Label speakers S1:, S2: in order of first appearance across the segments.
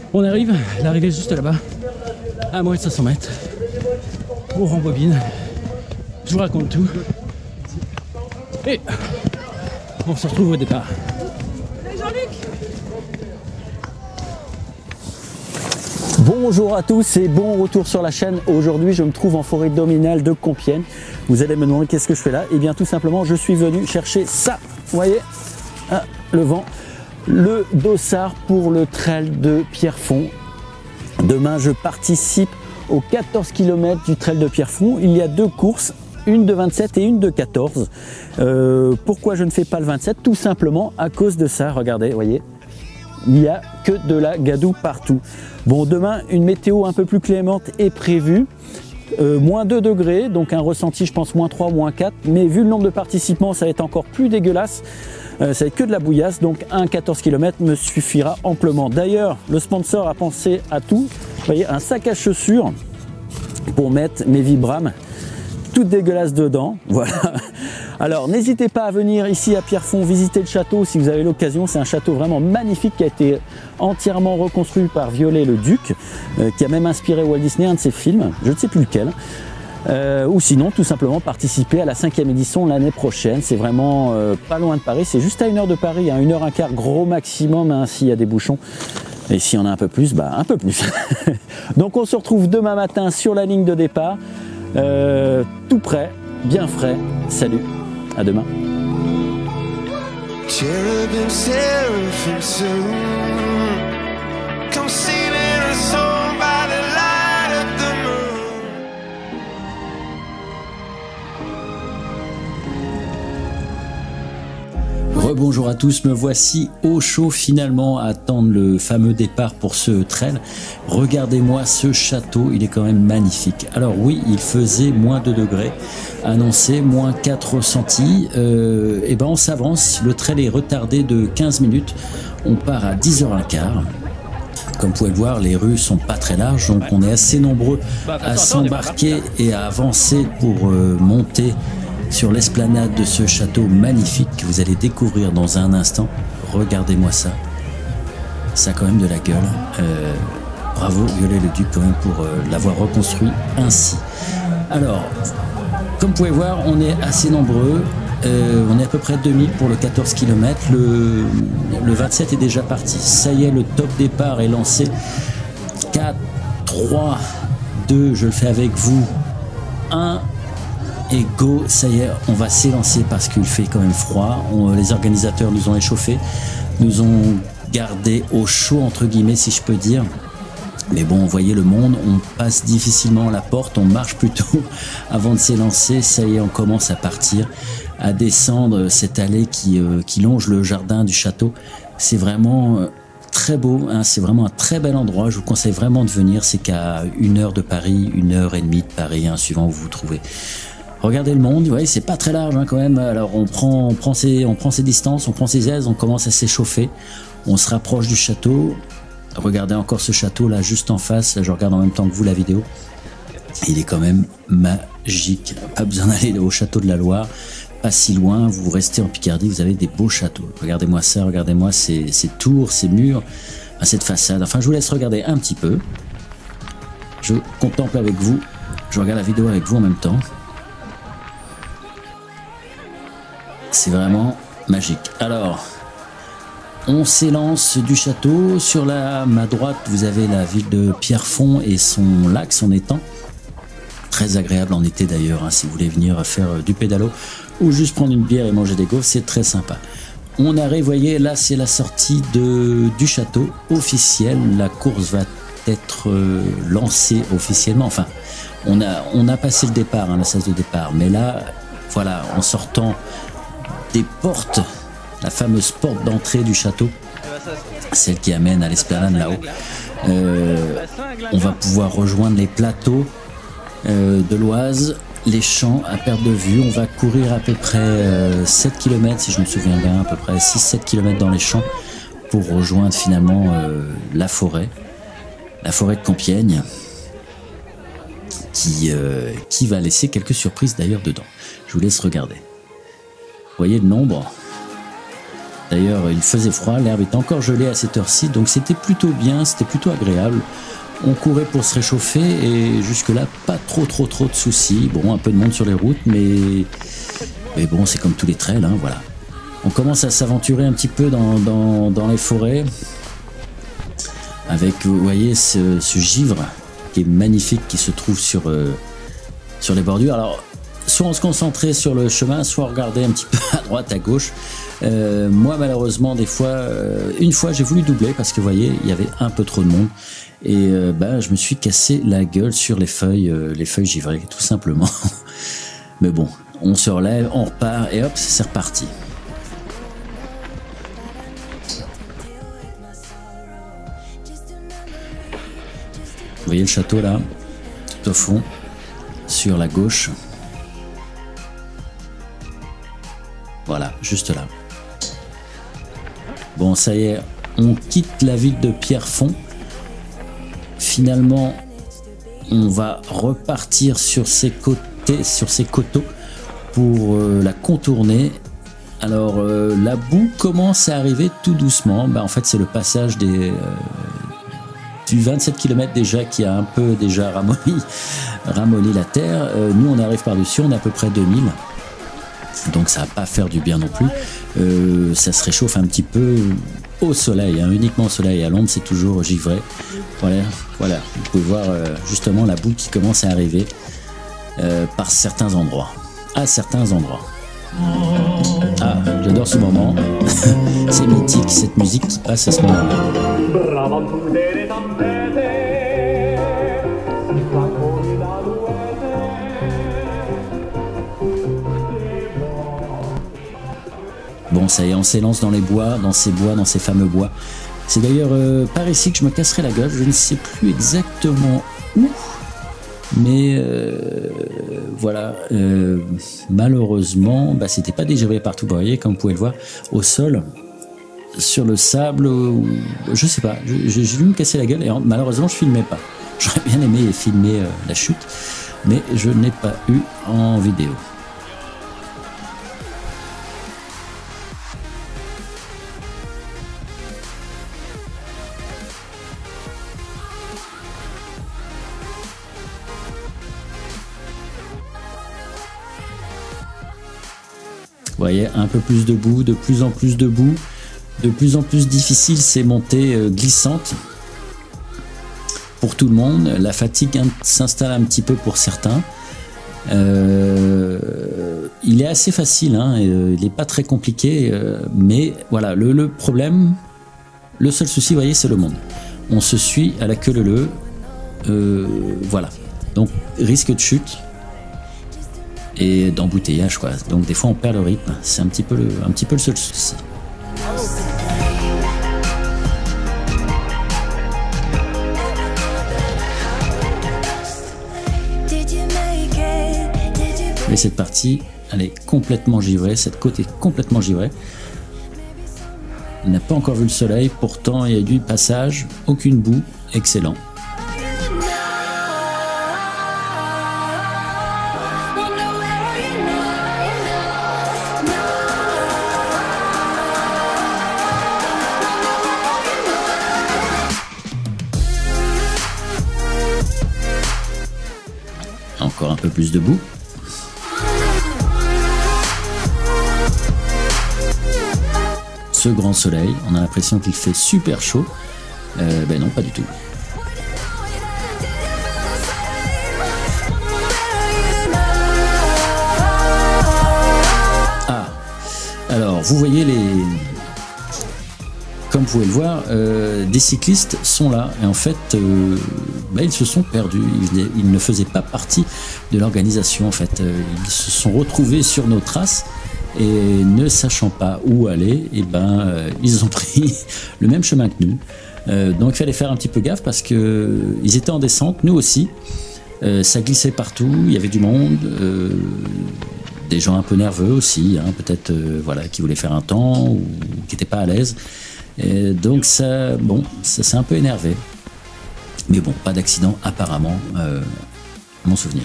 S1: On arrive, l'arrivée est juste là-bas, à moins de 500 mètres. On rembobine, je vous raconte tout. Et on se retrouve au départ. Bonjour à tous et bon retour sur la chaîne. Aujourd'hui je me trouve en forêt dominale de Compiègne. Vous allez me demander qu'est-ce que je fais là? Et bien tout simplement je suis venu chercher ça. Vous voyez, ah, le vent, le dossard pour le trail de Pierrefonds. Demain je participe aux 14 km du trail de Pierrefonds. Il y a deux courses, une de 27 et une de 14. Pourquoi je ne fais pas le 27? Tout simplement à cause de ça, regardez, vous voyez. Il n'y a que de la gadoue partout. Bon, demain, une météo un peu plus clémente est prévue. Moins 2 degrés, donc un ressenti, je pense, moins 3, moins 4. Mais vu le nombre de participants, ça va être encore plus dégueulasse. Ça va être que de la bouillasse, donc un 14 km me suffira amplement. D'ailleurs, le sponsor a pensé à tout. Vous voyez, un sac à chaussures pour mettre mes Vibram, toutes dégueulasses dedans. Voilà. Alors n'hésitez pas à venir ici à Pierrefonds visiter le château si vous avez l'occasion. C'est un château vraiment magnifique qui a été entièrement reconstruit par Viollet-le-Duc, qui a même inspiré Walt Disney, un de ses films, je ne sais plus lequel. Ou sinon tout simplement participer à la 5e édition l'année prochaine. C'est vraiment pas loin de Paris, c'est juste à 1 heure de Paris, hein, 1 heure un quart gros maximum, hein, s'il y a des bouchons. Et s'il y en a un peu plus, bah un peu plus. Donc on se retrouve demain matin sur la ligne de départ, tout prêt, bien frais. Salut, à demain. Cherubim, seraphim soon, come sailing us home by the light of the moon. Rebonjour à tous, me voici au chaud finalement à attendre le fameux départ pour ce trail. Regardez-moi ce château, il est quand même magnifique. Alors oui, il faisait moins 2 degrés, annoncé moins 4 ressentis. Et ben on s'avance, le trail est retardé de 15 minutes. On part à 10h15. Comme vous pouvez le voir, les rues sont pas très larges, donc on est assez nombreux à s'embarquer et à avancer pour monter sur l'esplanade de ce château magnifique que vous allez découvrir dans un instant. Regardez-moi ça. Ça a quand même de la gueule. Bravo Viollet-le-Duc quand même pour l'avoir reconstruit ainsi. Alors, comme vous pouvez voir, on est assez nombreux. On est à peu près 2000 pour le 14 km. Le 27 est déjà parti. Ça y est, le top départ est lancé. 4, 3, 2, je le fais avec vous. 1. Et go, ça y est, on va s'élancer parce qu'il fait quand même froid. Les organisateurs nous ont échauffés, nous ont gardé au chaud entre guillemets si je peux dire. Mais bon, vous voyez le monde, on passe difficilement la porte, on marche plutôt avant de s'élancer. Ça y est, on commence à partir, à descendre cette allée qui longe le jardin du château. C'est vraiment très beau, hein, c'est vraiment un très bel endroit. Je vous conseille vraiment de venir, c'est qu'à 1 heure de Paris, 1h30 de Paris, hein, suivant où vous vous trouvez. Regardez le monde, vous voyez, c'est pas très large hein, quand même. Alors on prend ses distances, on prend ses aises, on commence à s'échauffer. On se rapproche du château. Regardez encore ce château là, juste en face. Là, je regarde en même temps que vous la vidéo. Il est quand même magique. Pas besoin d'aller au château de la Loire. Pas si loin, vous restez en Picardie, vous avez des beaux châteaux. Regardez-moi ça, regardez-moi ces tours, ces murs, cette façade. Enfin, je vous laisse regarder un petit peu. Je contemple avec vous. Je regarde la vidéo avec vous en même temps. C'est vraiment magique. Alors, on s'élance du château. Sur ma droite, vous avez la ville de Pierrefonds et son lac, son étang. Très agréable en été d'ailleurs, hein, si vous voulez venir faire du pédalo ou juste prendre une bière et manger des gaufres, c'est très sympa. On arrive, vous voyez, là c'est la sortie du château officielle. La course va être lancée officiellement. Enfin, on a passé le départ, hein, la sas de départ. Mais là, voilà, en sortant des portes, la fameuse porte d'entrée du château, celle qui amène à l'esplanade là-haut, on va pouvoir rejoindre les plateaux de l'Oise, les champs à perte de vue. On va courir à peu près 7 km, si je me souviens bien, à peu près 6-7 km dans les champs pour rejoindre finalement la forêt de Compiègne, qui va laisser quelques surprises d'ailleurs dedans. Je vous laisse regarder. Vous voyez le nombre? D'ailleurs, il faisait froid, l'herbe était encore gelée à cette heure-ci, donc c'était plutôt bien, c'était plutôt agréable. On courait pour se réchauffer et jusque-là, pas trop de soucis. Bon, un peu de monde sur les routes, mais bon, c'est comme tous les trails, hein, voilà. On commence à s'aventurer un petit peu dans les forêts avec, vous voyez, ce givre qui est magnifique, qui se trouve sur les bordures. Alors, soit on se concentrait sur le chemin, soit on regardait un petit peu à droite, à gauche. Moi, malheureusement, des fois, une fois, j'ai voulu doubler parce que, vous voyez, il y avait un peu trop de monde. Et je me suis cassé la gueule sur les feuilles givrées, tout simplement. Mais bon, on se relève, on repart et hop, c'est reparti. Vous voyez le château là, tout au fond, sur la gauche. Voilà, juste là. Bon, ça y est, on quitte la ville de Pierrefonds. Finalement, on va repartir sur ces côtés, sur ces coteaux pour la contourner. Alors, la boue commence à arriver tout doucement. En fait, c'est le passage du 27 km déjà qui a un peu déjà ramolli la terre. Nous, on arrive par-dessus, on est à peu près 2000. Donc ça va pas faire du bien non plus. Ça se réchauffe un petit peu au soleil, hein, uniquement au soleil. À l'ombre, c'est toujours givré. Voilà. Vous pouvez voir justement la boue qui commence à arriver par certains endroits. À certains endroits. Ah, j'adore ce moment. C'est mythique, cette musique qui passe à ce moment-là. Bon, ça y est, on s'élance dans les bois, dans ces fameux bois. C'est d'ailleurs par ici que je me casserai la gueule. Je ne sais plus exactement où. Mais voilà, malheureusement, c'était pas dégivré partout. Vous voyez, comme vous pouvez le voir, au sol, sur le sable, je sais pas, j'ai dû me casser la gueule et malheureusement je filmais pas. J'aurais bien aimé filmer la chute, mais je n'ai pas eu en vidéo. Vous voyez, un peu plus de boue, de plus en plus de boue, de plus en plus difficile ces montées glissantes pour tout le monde. La fatigue s'installe un petit peu pour certains. Il est assez facile, hein, il n'est pas très compliqué, mais voilà, le problème, le seul souci, vous voyez, c'est le monde. On se suit à la queue leu-leu, voilà. Donc, risque de chute et d'embouteillage, quoi. Donc des fois on perd le rythme, c'est un petit peu le seul souci. Mais cette partie, elle est complètement givrée, cette côte est complètement givrée. On n'a pas encore vu le soleil, pourtant il y a du passage, aucune boue, excellent. Encore un peu plus de boue. Ce grand soleil, on a l'impression qu'il fait super chaud. Ben non, pas du tout. Ah, alors vous voyez comme vous pouvez le voir, des cyclistes sont là et en fait ils se sont perdus, ils ne faisaient pas partie de l'organisation en fait, ils se sont retrouvés sur nos traces et ne sachant pas où aller, ils ont pris le même chemin que nous, donc il fallait faire un petit peu gaffe parce que ils étaient en descente, nous aussi, ça glissait partout, il y avait du monde, des gens un peu nerveux aussi, hein, peut-être qui voulaient faire un temps ou qui n'étaient pas à l'aise. Et donc ça s'est un peu énervé. Mais bon, pas d'accident apparemment, à mon souvenir.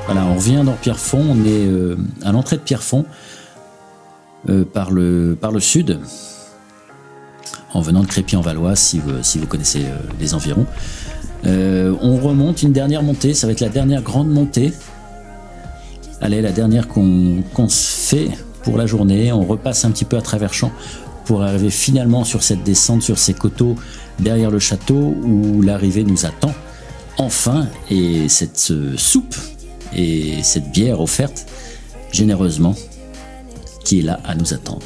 S1: Voilà, on revient dans Pierrefonds, on est à l'entrée de Pierrefonds, par le sud, en venant de Crépy-en-Valois, si vous connaissez les environs. On remonte une dernière montée, ça va être la dernière grande montée. Allez, la dernière qu'on se fait pour la journée. On repasse un petit peu à travers champs pour arriver finalement sur cette descente, sur ces coteaux derrière le château où l'arrivée nous attend. Enfin, et cette soupe et cette bière offerte généreusement qui est là à nous attendre.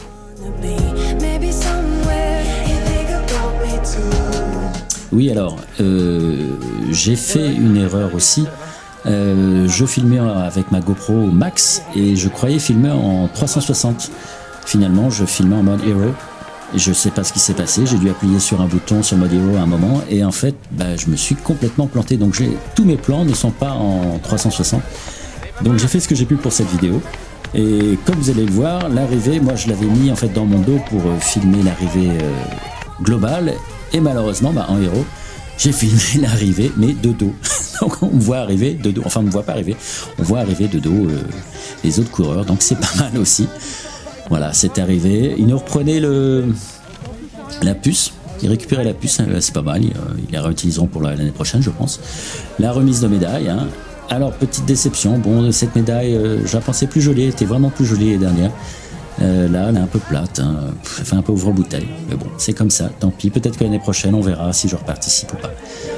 S1: Oui, alors, j'ai fait une erreur aussi. Je filmais avec ma GoPro Max et je croyais filmer en 360. Finalement, je filmais en mode Hero. Et je sais pas ce qui s'est passé. J'ai dû appuyer sur un bouton sur mode Hero à un moment et en fait, je me suis complètement planté. Donc, tous mes plans ne sont pas en 360. Donc, j'ai fait ce que j'ai pu pour cette vidéo. Et comme vous allez le voir, l'arrivée, moi, je l'avais mis en fait dans mon dos pour filmer l'arrivée globale. Et malheureusement, en Hero, j'ai filmé l'arrivée, mais de dos. Donc on me voit arriver de dos, enfin on ne me voit pas arriver, on voit arriver de dos les autres coureurs, donc c'est pas mal aussi. Voilà, c'est arrivé. Il nous reprenait la puce, il récupérait la puce, c'est pas mal, ils la réutiliseront pour l'année prochaine je pense. La remise de médaille, hein. Alors petite déception, bon cette médaille, je la pensais plus jolie, elle était vraiment plus jolie les dernières. Là, elle est un peu plate, hein. Elle fait un peu ouvre-bouteille. Mais bon, c'est comme ça, tant pis. Peut-être que l'année prochaine, on verra si je reparticipe ou pas.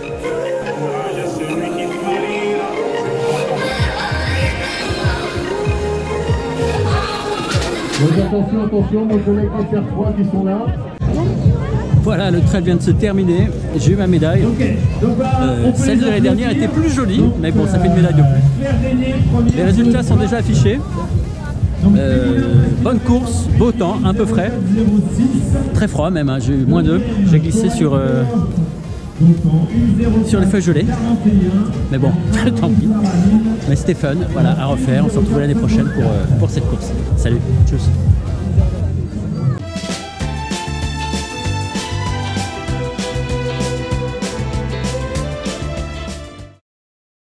S2: Donc attention, nos collègues des Faire-Froid qui sont là.
S3: Voilà, le trail vient de se terminer. J'ai eu ma médaille. Celle de l'année dernière était plus jolie, mais bon, ça fait une médaille de plus. Les résultats sont déjà affichés. Bonne course, beau temps, un peu frais, très froid même, hein. J'ai eu -2, j'ai glissé sur les feuilles gelées, mais bon, tant pis, mais c'était fun, voilà, à refaire, on se retrouve l'année prochaine pour cette course. Salut, tchuss.